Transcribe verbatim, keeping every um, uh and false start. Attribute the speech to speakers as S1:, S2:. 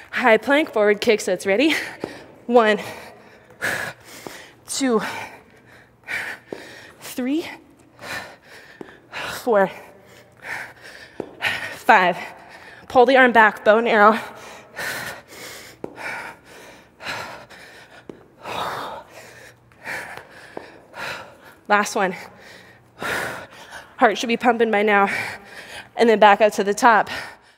S1: High plank, forward kick sets. Ready? One, two, three, four, five. Pull the arm back, bow and arrow. Last one. Heart should be pumping by now. And then back up to the top.